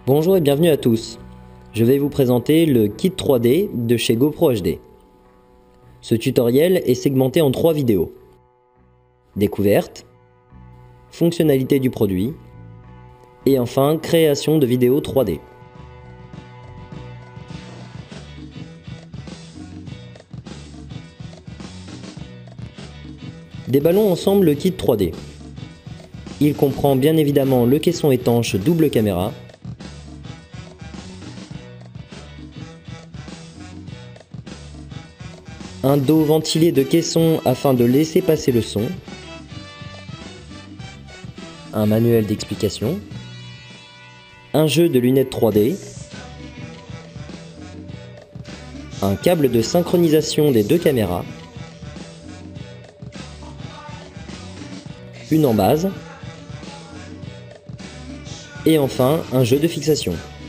Bonjour et bienvenue à tous. Je vais vous présenter le kit 3D de chez GoPro HD. Ce tutoriel est segmenté en 3 vidéos. Découverte, fonctionnalité du produit et enfin création de vidéos 3D. Déballons ensemble le kit 3D. Il comprend bien évidemment le caisson étanche double caméra, un dos ventilé de caisson afin de laisser passer le son, un manuel d'explication, un jeu de lunettes 3D, un câble de synchronisation des deux caméras, une embase et enfin un jeu de fixation.